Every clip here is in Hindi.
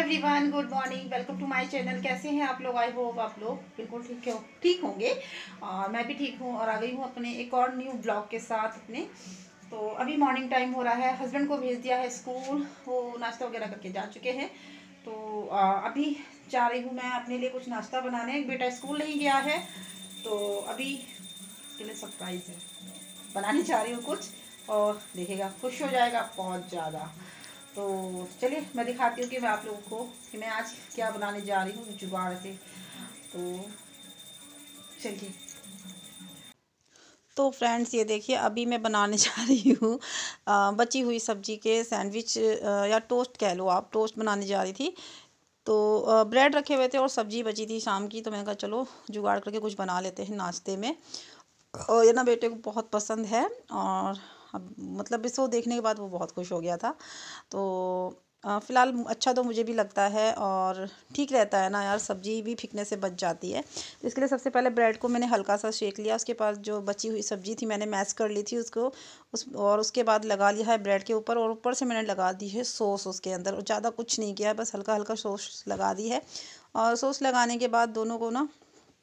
Everyone, good morning, welcome to my channel. कैसे हैं आप लोग? आई होप आप लोग बिल्कुल ठीक होंगे। और मैं भी ठीक हूँ और आ गई हूँ अपने एक और न्यू ब्लॉग के साथ अपने। तो अभी मॉर्निंग टाइम हो रहा है, हस्बैंड को भेज दिया है स्कूल, वो नाश्ता वगैरह करके जा चुके हैं। तो अभी जा रही हूँ मैं अपने लिए कुछ नाश्ता बनाने। बेटा स्कूल नहीं गया है तो अभी के लिए सरप्राइज़ है, बनाने जा रही हूँ कुछ और देखेगा, खुश हो जाएगा बहुत ज़्यादा। तो चलिए मैं दिखाती हूँ कि मैं आप लोगों को कि मैं आज क्या बनाने जा रही हूँ जुगाड़ से। तो चलिए। तो फ्रेंड्स ये देखिए, अभी मैं बनाने जा रही हूँ बची हुई सब्जी के सैंडविच या टोस्ट कह लो आप। टोस्ट बनाने जा रही थी तो ब्रेड रखे हुए थे और सब्जी बची थी शाम की, तो मैंने कहा चलो जुगाड़ करके कुछ बना लेते हैं नाश्ते में। और ये ना बेटे को बहुत पसंद है और अब मतलब इसको देखने के बाद वो बहुत खुश हो गया था। तो फ़िलहाल अच्छा तो मुझे भी लगता है और ठीक रहता है ना यार, सब्ज़ी भी फेंकने से बच जाती है। तो इसके लिए सबसे पहले ब्रेड को मैंने हल्का सा सेक लिया, उसके बाद जो बची हुई सब्ज़ी थी मैंने मैश कर ली थी उसको और उसके बाद लगा लिया है ब्रेड के ऊपर और ऊपर से मैंने लगा दी है सॉस उसके अंदर। और ज़्यादा कुछ नहीं किया, बस हल्का हल्का सॉस लगा दी है। और सॉस लगाने के बाद दोनों को ना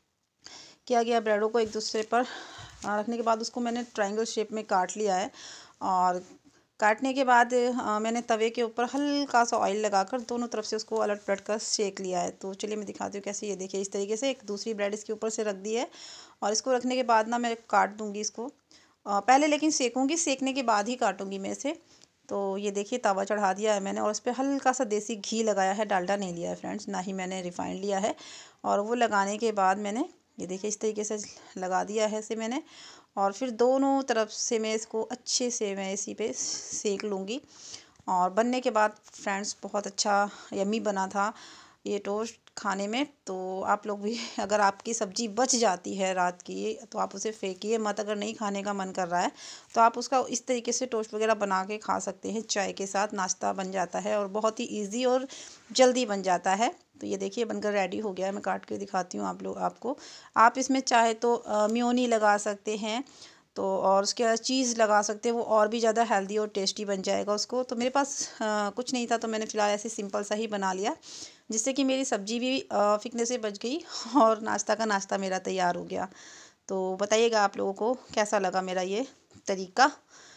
किया गया, ब्रेडों को एक दूसरे पर रखने के बाद उसको मैंने ट्रायंगल शेप में काट लिया है। और काटने के बाद मैंने तवे के ऊपर हल्का सा ऑयल लगाकर दोनों तरफ से उसको अलट पलट कर सेक लिया है। तो चलिए मैं दिखाती हूँ कैसे। ये देखिए इस तरीके से एक दूसरी ब्रेड इसके ऊपर से रख दी है और इसको रखने के बाद ना मैं काट दूँगी इसको पहले, लेकिन सेकूँगी, सेकने के बाद ही काटूँगी मैं इसे। तो ये देखिए तवा चढ़ा दिया है मैंने और उस पर हल्का सा देसी घी लगाया है, डालडा नहीं लिया है फ्रेंड्स, ना ही मैंने रिफ़ाइंड लिया है। और वो लगाने के बाद मैंने ये देखिए इस तरीके से लगा दिया है इसे मैंने। और फिर दोनों तरफ से मैं इसको अच्छे से मैं इसी पे सेक लूँगी। और बनने के बाद फ्रेंड्स बहुत अच्छा यम्मी बना था ये टोस्ट खाने में। तो आप लोग भी अगर आपकी सब्ज़ी बच जाती है रात की तो आप उसे फेंकिए मत। अगर नहीं खाने का मन कर रहा है तो आप उसका इस तरीके से टोस्ट वगैरह बना के खा सकते हैं, चाय के साथ नाश्ता बन जाता है और बहुत ही ईजी और जल्दी बन जाता है। तो ये देखिए बनकर रेडी हो गया है, मैं काट के दिखाती हूँ आपको। आप इसमें चाहे तो मेयोनी लगा सकते हैं तो, और उसके बाद चीज़ लगा सकते हैं, वो और भी ज़्यादा हेल्दी और टेस्टी बन जाएगा उसको। तो मेरे पास कुछ नहीं था तो मैंने फ़िलहाल ऐसे सिंपल सा ही बना लिया, जिससे कि मेरी सब्ज़ी भी फेंकने से बच गई और नाश्ता का नाश्ता मेरा तैयार हो गया। तो बताइएगा आप लोगों को कैसा लगा मेरा ये तरीका।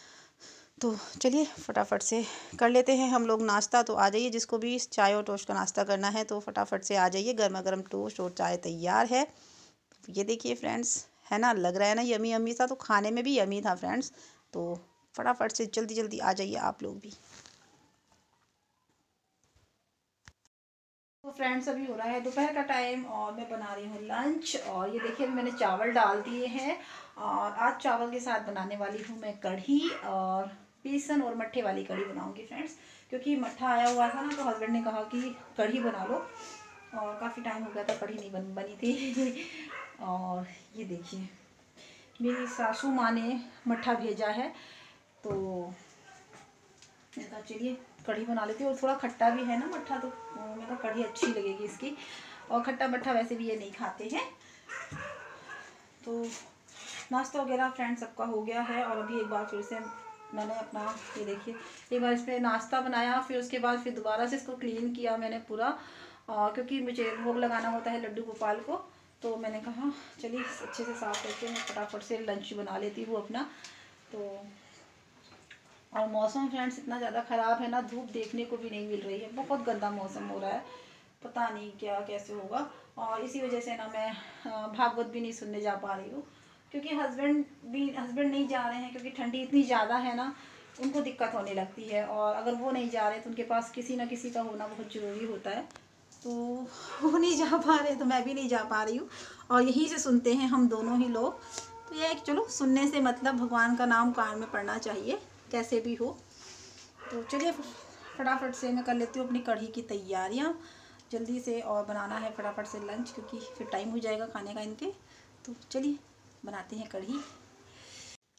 तो चलिए फटाफट से कर लेते हैं हम लोग नाश्ता। तो आ जाइए, जिसको भी चाय और टोस्ट का नाश्ता करना है तो फटाफट से आ जाइए, गर्मा गर्म टोस्ट और चाय तैयार है। ये देखिए फ्रेंड्स, है ना, लग रहा है ना यमी यमी सा, तो खाने में भी यमी था फ्रेंड्स। तो फटाफट से जल्दी जल्दी आ जाइए आप लोग भी। तो फ्रेंड्स अभी हो रहा है दोपहर का टाइम और मैं बना रही हूँ लंच। और ये देखिए मैंने चावल डाल दिए हैं और आज चावल के साथ बनाने वाली हूँ मैं कढ़ी, और बेसन और मट्ठे वाली कढ़ी बनाऊँगी फ्रेंड्स। क्योंकि मट्ठा आया हुआ था ना तो हस्बैंड ने कहा कि कढ़ी बना लो, और काफ़ी टाइम हो गया था कढ़ी नहीं बनी थी। और ये देखिए मेरी सासू माँ ने मट्ठा भेजा है तो मैंने कहा चलिए कढ़ी बना लेती हूँ। और थोड़ा खट्टा भी है ना मट्ठा, तो मैंने कहा कढ़ी अच्छी लगेगी इसकी। और खट्टा मट्ठा वैसे भी ये नहीं खाते हैं। तो नाश्ता वगैरह फ्रेंड्स सबका हो गया है और अभी एक बार फिर से मैंने अपना ये देखिए एक बार इसमें नाश्ता बनाया, फिर उसके बाद फिर दोबारा से इसको क्लीन किया मैंने पूरा। क्योंकि मुझे भोग लगाना होता है लड्डू गोपाल को, तो मैंने कहा चलिए अच्छे से साफ़ करके मैं फटाफट से लंच बना लेती हूँ अपना। तो और मौसम फ्रेंड्स इतना ज़्यादा ख़राब है ना, धूप देखने को भी नहीं मिल रही है, बहुत गंदा मौसम हो रहा है, पता नहीं क्या कैसे होगा। और इसी वजह से ना मैं भागवत भी नहीं सुनने जा पा रही हूँ, क्योंकि हस्बैंड नहीं जा रहे हैं, क्योंकि ठंडी इतनी ज़्यादा है ना, उनको दिक्कत होने लगती है। और अगर वो नहीं जा रहे तो उनके पास किसी ना किसी का होना बहुत ज़रूरी होता है। तो वो नहीं जा पा रहे तो मैं भी नहीं जा पा रही हूँ, और यहीं से सुनते हैं हम दोनों ही लोग। तो यह चलो, सुनने से मतलब भगवान का नाम कान में पड़ना चाहिए कैसे भी हो। तो चलिए फटाफट से मैं कर लेती हूँ अपनी कढ़ी की तैयारियाँ जल्दी से, और बनाना है फटाफट से लंच, क्योंकि फिर टाइम हो जाएगा खाने का इनके। तो चलिए बनाते हैं कढ़ी।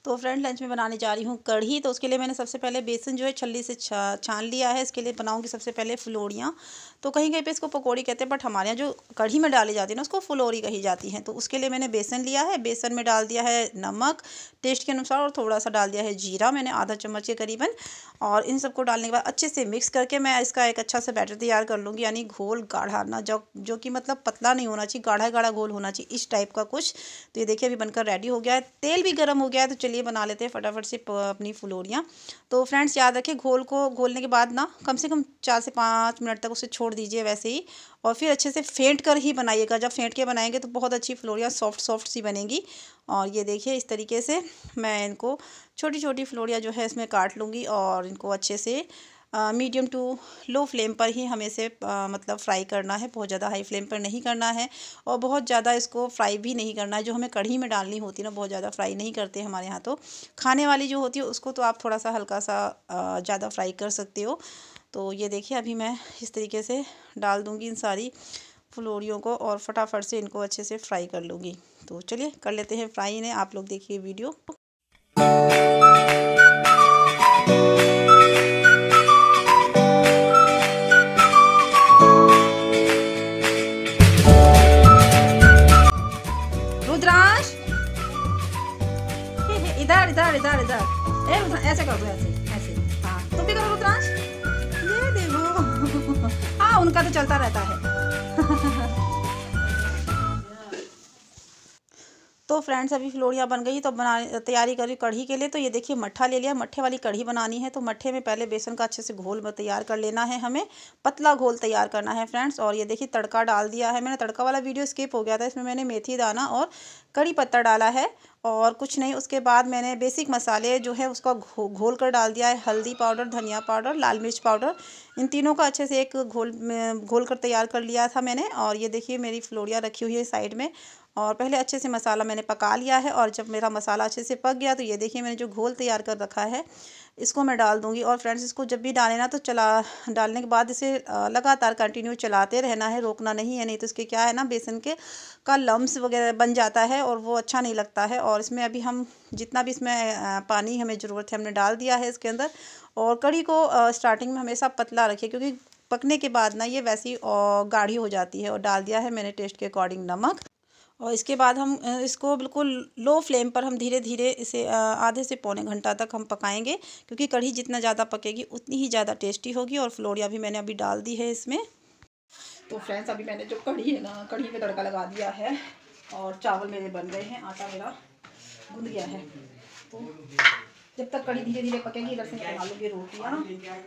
तो फ्रेंड लंच में बनाने जा रही हूँ कढ़ी। तो उसके लिए मैंने सबसे पहले बेसन जो है छल्ली से छान लिया है। इसके लिए बनाऊँगी सबसे पहले फुलोरियाँ। तो कहीं कहीं पे इसको पकौड़ी कहते हैं, बट हमारे यहाँ जो कढ़ी में डाली जाती है ना उसको फुलोरी कही जाती है। तो उसके लिए मैंने बेसन लिया है, बेसन में डाल दिया है नमक टेस्ट के अनुसार और थोड़ा सा डाल दिया है जीरा, मैंने आधा चम्मच के करीबन। और इन सबको डालने के बाद अच्छे से मिक्स करके मैं इसका एक अच्छा सा बैटर तैयार कर लूँगी, यानी घोल गाढ़ा ना जो कि मतलब पतला नहीं होना चाहिए, गाढ़ा गाढ़ा घोल होना चाहिए, इस टाइप का कुछ। तो ये देखिए अभी बनकर रेडी हो गया है, तेल भी गर्म हो गया है। तो चलिए बना लेते हैं फटाफट से अपनी फुलोरियाँ। तो फ्रेंड्स याद रखें, घोल को घोलने के बाद ना कम से कम 4 से 5 मिनट तक उसे छोड़ दीजिए वैसे ही, और फिर अच्छे से फेंट कर ही बनाइएगा। जब फेंट के बनाएंगे तो बहुत अच्छी फुलोरियाँ सॉफ्ट सॉफ्ट सी बनेंगी। और ये देखिए इस तरीके से मैं इनको छोटी छोटी फुलोरियाँ जो है इसमें काट लूँगी, और इनको अच्छे से मीडियम टू लो फ्लेम पर ही हमें इसे मतलब फ्राई करना है। बहुत ज़्यादा हाई फ्लेम पर नहीं करना है, और बहुत ज़्यादा इसको फ्राई भी नहीं करना है। जो हमें कढ़ी में डालनी होती है ना, बहुत ज़्यादा फ्राई नहीं करते हमारे यहाँ। तो खाने वाली जो होती है उसको तो आप थोड़ा सा हल्का सा ज़्यादा फ्राई कर सकते हो। तो ये देखिए अभी मैं इस तरीके से डाल दूँगी इन सारी फुलोरियों को, और फटाफट से इनको अच्छे से फ्राई कर लूँगी। तो चलिए कर लेते हैं फ्राई इन्हें, आप लोग देखिए वीडियो। रुद्रांश इधर इधर इधर इधर, ऐसे कर दो, ऐसे ऐसे। हाँ तुम भी करो रुद्रांश, ये देखो हाँ उनका तो चलता रहता है। तो फ्रेंड्स अभी फुलोरियाँ बन गई, तो बना तैयारी करी कढ़ी के लिए। तो ये देखिए मट्ठा ले लिया, मट्ठे वाली कढ़ी बनानी है। तो मट्ठे में पहले बेसन का अच्छे से घोल तैयार कर लेना है, हमें पतला घोल तैयार करना है फ्रेंड्स। और ये देखिए तड़का डाल दिया है मैंने, तड़का वाला वीडियो स्किप हो गया था, इसमें मैंने मेथी दाना और कड़ी पत्ता डाला है और कुछ नहीं। उसके बाद मैंने बेसिक मसाले जो है उसका घोल कर डाल दिया है, हल्दी पाउडर, धनिया पाउडर, लाल मिर्च पाउडर, इन तीनों का अच्छे से एक घोल कर तैयार कर लिया था मैंने। और ये देखिए मेरी फुलोरियाँ रखी हुई है साइड में, और पहले अच्छे से मसाला मैंने पका लिया है। और जब मेरा मसाला अच्छे से पक गया तो ये देखिए मैंने जो घोल तैयार कर रखा है इसको मैं डाल दूंगी। और फ्रेंड्स इसको जब भी डालें ना तो डालने के बाद इसे लगातार कंटिन्यू चलाते रहना है, रोकना नहीं है, नहीं तो इसके क्या है ना बेसन के का लम्स वगैरह बन जाता है और वो अच्छा नहीं लगता है। और इसमें अभी हम जितना भी इसमें पानी हमें ज़रूरत है हमने डाल दिया है इसके अंदर। और कढ़ी को स्टार्टिंग में हमेशा पतला रखिए, क्योंकि पकने के बाद ना ये वैसी गाढ़ी हो जाती है। और डाल दिया है मैंने टेस्ट के अकॉर्डिंग नमक। और इसके बाद हम इसको बिल्कुल लो फ्लेम पर हम धीरे धीरे इसे आधे से पौने घंटा तक हम पकाएंगे, क्योंकि कढ़ी जितना ज़्यादा पकेगी उतनी ही ज़्यादा टेस्टी होगी। और फुलोरिया भी मैंने अभी डाल दी है इसमें। तो फ्रेंड्स अभी मैंने जो कढ़ी है ना, कढ़ी में तड़का लगा दिया है, और चावल मेरे बन गए हैं, आटा मेरा गूंद गया है। तो जब तक कढ़ी धीरे धीरे पकेगी इधर से मैं बना लूँगी रोटियाँ।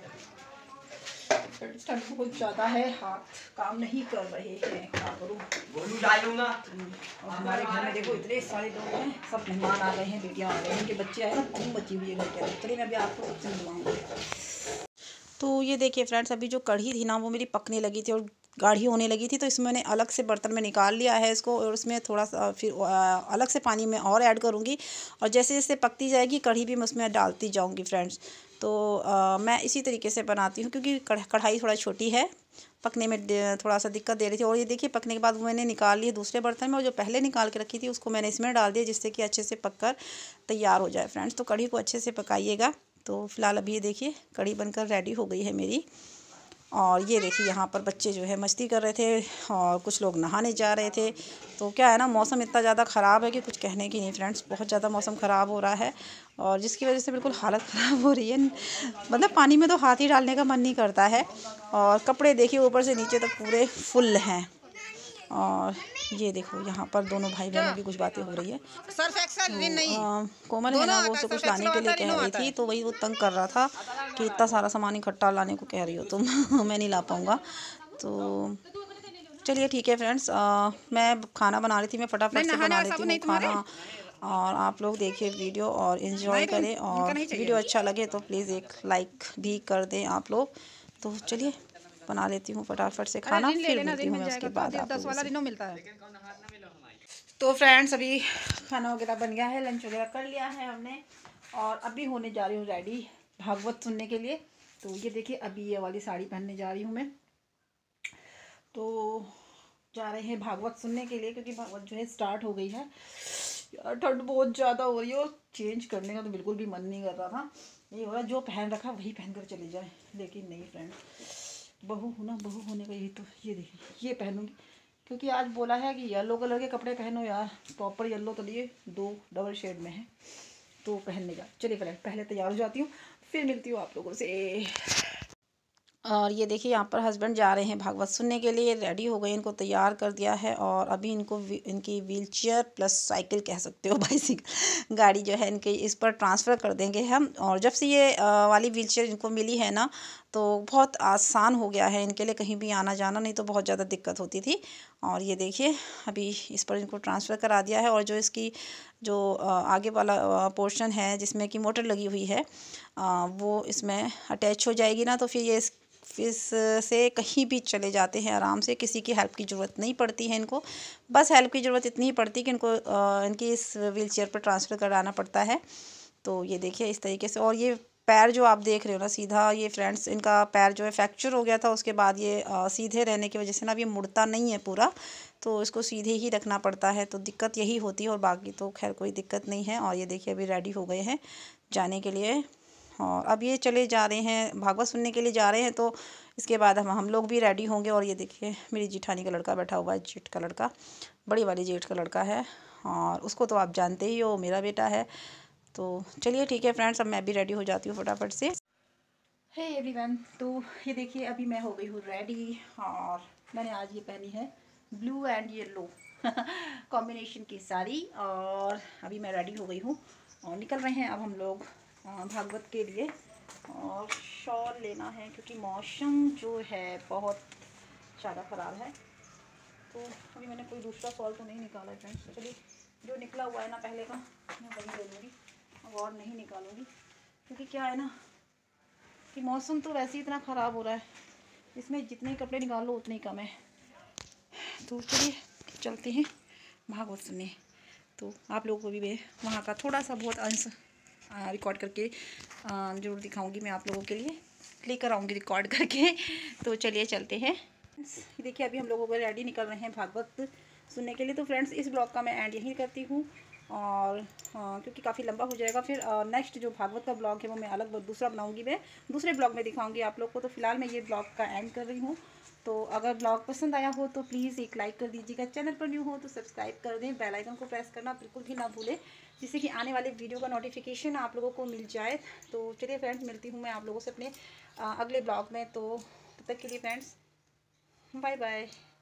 ठंड बहुत ज़्यादा है, हाथ काम नहीं कर रहे हैं, क्या करूँ। और हमारे घर में देखो इतने सारे लोग हैं, सब मेहमान आ गए हैं, बेटियाँ आ गई हैं, उनके बच्चे आए ना, धूम मची हुई है घर के अंदर। चलिए मैं अभी आपको सबसे मिलवाऊँगी। तो ये देखिए फ्रेंड्स अभी जो कढ़ी थी ना वो मेरी पकने लगी थी और गाढ़ी होने लगी थी। तो इसमें मैंने अलग से बर्तन में निकाल लिया है इसको, और उसमें थोड़ा सा फिर अलग से पानी में और ऐड करूँगी। और जैसे जैसे पकती जाएगी कढ़ी भी मैं उसमें डालती जाऊँगी फ्रेंड्स। तो मैं इसी तरीके से बनाती हूँ, क्योंकि कढ़ाई थोड़ा छोटी है, पकने में थोड़ा सा दिक्कत दे रही थी। और ये देखिए पकने के बाद वो मैंने निकाल ली दूसरे बर्तन में, और जो पहले निकाल के रखी थी उसको मैंने इसमें डाल दिया, जिससे कि अच्छे से पककर तैयार हो जाए फ्रेंड्स। तो कढ़ी को अच्छे से पकाइएगा। तो फिलहाल अभी ये देखिए कढ़ी बनकर रेडी हो गई है मेरी। और ये देखिए यहाँ पर बच्चे जो है मस्ती कर रहे थे, और कुछ लोग नहाने जा रहे थे। तो क्या है ना मौसम इतना ज़्यादा ख़राब है कि कुछ कहने की नहीं फ्रेंड्स, बहुत ज़्यादा मौसम ख़राब हो रहा है, और जिसकी वजह से बिल्कुल हालत ख़राब हो रही है। मतलब पानी में तो हाथ ही डालने का मन नहीं करता है। और कपड़े देखिए ऊपर से नीचे तक पूरे फुल हैं। और ये देखो यहाँ पर दोनों भाई बहनों की कुछ बातें हो रही है। तो कोमल है ना वो उससे कुछ लाने के लिए कह रही थी, तो वही वो तंग कर रहा था कि इतना सारा सामान इकट्ठा लाने को कह रही हो तुम। मैं नहीं ला पाऊँगा। तो चलिए ठीक है फ्रेंड्स, मैं खाना बना रही थी, मैं फटाफट से बना लेती हूँ खाना। और आप लोग देखिए वीडियो और इन्जॉय करें, और वीडियो अच्छा लगे तो प्लीज़ एक लाइक भी कर दें आप लोग। तो चलिए बना लेती हूँ फटाफट से खाना, फिर मिलती हूँ मैं उसके बाद आप लोगों से। तो फ्रेंड्स अभी खाना वगैरह बन गया है, लंच वगैरह कर लिया है हमने, और अभी होने जा रही हूँ रेडी भागवत सुनने के लिए। तो ये देखिए अभी ये वाली साड़ी पहनने जा रही हूँ मैं। तो जा रहे हैं भागवत सुनने के लिए, क्योंकि भागवत जो है स्टार्ट हो गई है। यार ठंड बहुत ज़्यादा हो रही है, और चेंज करने का तो बिल्कुल भी मन नहीं कर रहा था। ये हो रहा जो पहन रखा वही पहन कर चले जाए, लेकिन नहीं फ्रेंड, बहू हूँ ना, बहू होने का यही तो, ये देखिए ये पहनूंगी, क्योंकि आज बोला है कि येलो कलर के कपड़े पहनो यार, प्रॉपर येलो तो लिए 2 डबल शेड में है तो पहनने का। चलिए फ्रेंड पहले तैयार हो जाती हूँ, फिर मिलती हूँ आप लोगों से। और ये देखिए यहाँ पर हस्बैंड जा रहे हैं भागवत सुनने के लिए, रेडी हो गए, इनको तैयार कर दिया है और अभी इनको इनकी व्हीलचेयर प्लस साइकिल कह सकते हो, बाइसिकल गाड़ी जो है इनके इस पर ट्रांसफ़र कर देंगे हम। और जब से ये वाली व्हीलचेयर इनको मिली है ना, तो बहुत आसान हो गया है इनके लिए कहीं भी आना जाना, नहीं तो बहुत ज़्यादा दिक्कत होती थी। और ये देखिए अभी इस पर इनको ट्रांसफ़र करा दिया है, और जो इसकी जो आगे वाला पोर्शन है जिसमें कि मोटर लगी हुई है, वो इसमें अटैच हो जाएगी ना, तो फिर ये इस से कहीं भी चले जाते हैं आराम से, किसी की हेल्प की ज़रूरत नहीं पड़ती है इनको। बस हेल्प की ज़रूरत इतनी ही पड़ती है कि इनको इनकी इस व्हीलचेयर पर ट्रांसफ़र कराना पड़ता है। तो ये देखिए इस तरीके से। और ये पैर जो आप देख रहे हो ना सीधा, ये फ्रेंड्स इनका पैर जो है फ्रैक्चर हो गया था, उसके बाद ये सीधे रहने की वजह से ना अब ये मुड़ता नहीं है पूरा, तो इसको सीधे ही रखना पड़ता है, तो दिक्कत यही होती है, और बाकी तो खैर कोई दिक्कत नहीं है। और ये देखिए अभी रेडी हो गए हैं जाने के लिए, और अब ये चले जा रहे हैं भागवत सुनने के लिए जा रहे हैं, तो इसके बाद हम लोग भी रेडी होंगे। और ये देखिए मेरी जिठानी का लड़का बैठा हुआ है, जेठ का लड़का, बड़ी वाली जेठ का लड़का है, और उसको तो आप जानते ही हो, मेरा बेटा है। तो चलिए ठीक है फ्रेंड्स, अब मैं भी रेडी हो जाती हूँ फटाफट से। हे एवरीवन, तो ये देखिए अभी मैं हो गई हूँ रेडी, और मैंने आज ये पहनी है ब्लू एंड येलो कॉम्बिनेशन की साड़ी, और अभी मैं रेडी हो गई हूँ और निकल रहे हैं अब हम लोग भागवत के लिए। और शॉल लेना है क्योंकि मौसम जो है बहुत ज़्यादा ख़राब है, तो अभी मैंने कोई दूसरा शॉल तो नहीं निकाला है फ्रेंड्स। चलिए जो निकला हुआ है ना पहले का, मैं वही ले लूँगी, अब और नहीं निकालूँगी, क्योंकि क्या है ना कि मौसम तो वैसे ही इतना ख़राब हो रहा है, इसमें जितने कपड़े निकाल लो उतने ही कम है। तो चलिए चलते हैं भागवत सुनने। तो आप लोगों को भी वहाँ का थोड़ा सा बहुत अंश रिकॉर्ड करके ज़रूर दिखाऊंगी मैं आप लोगों के लिए, लेकर आऊँगी रिकॉर्ड करके। तो चलिए चलते हैं। देखिए अभी हम लोगों को रेडी निकल रहे हैं भागवत सुनने के लिए। तो फ्रेंड्स इस ब्लॉग का मैं एंड यहीं करती हूँ, और क्योंकि काफ़ी लंबा हो जाएगा, फिर नेक्स्ट जो भागवत का ब्लॉग है वो मैं अलग दूसरा बनाऊंगी, मैं दूसरे ब्लॉग में दिखाऊंगी आप लोग को। तो फिलहाल मैं ये ब्लॉग का एंड कर रही हूँ। तो अगर ब्लॉग पसंद आया हो तो प्लीज़ एक लाइक कर दीजिएगा, चैनल पर न्यू हो तो सब्सक्राइब कर दें, बेल आइकन को प्रेस करना बिल्कुल भी ना भूलें, जिससे कि आने वाले वीडियो का नोटिफिकेशन आप लोगों को मिल जाए। तो चलिए फ्रेंड्स मिलती हूँ मैं आप लोगों से अपने अगले ब्लॉग में। तो तब तक के लिए फ्रेंड्स बाय बाय।